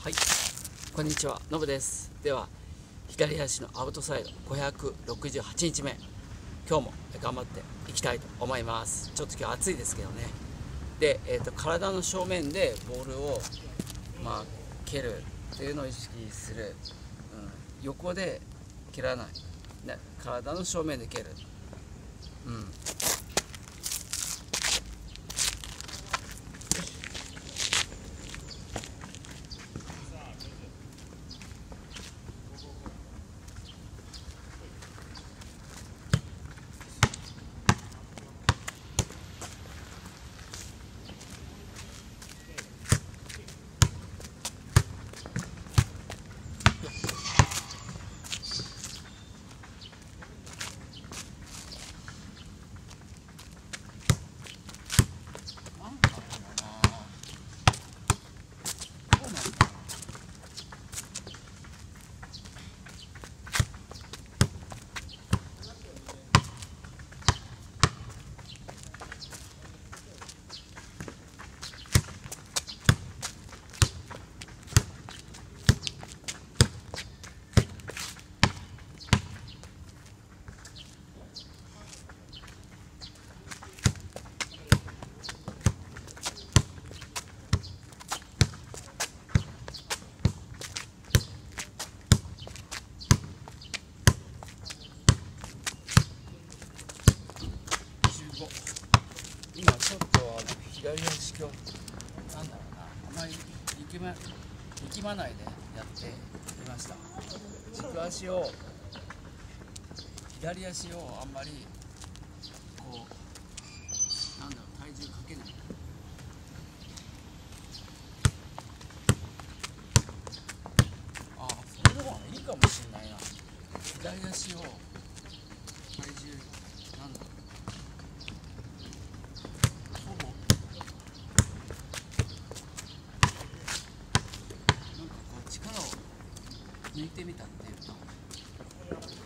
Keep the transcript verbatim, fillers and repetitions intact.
はい、こんにちは、のぶです。では、左足のアウトサイドごひゃくろくじゅうはちにちめ、今日も頑張っていきたいと思います。ちょっと今日暑いですけどね。で、えーと、体の正面でボールを、まあ、蹴るというのを意識する、うん、横で蹴らない、ね、体の正面で蹴る、うん。今ちょっとあの左足今日なんだろうな、あまり力ま力まないでやってみました。軸足を左足をあんまりこうなんだろう、体重かけない。ああ、それの方がいいかもしれないな。左足を体重なんだろう、力を抜いてみたっていうか。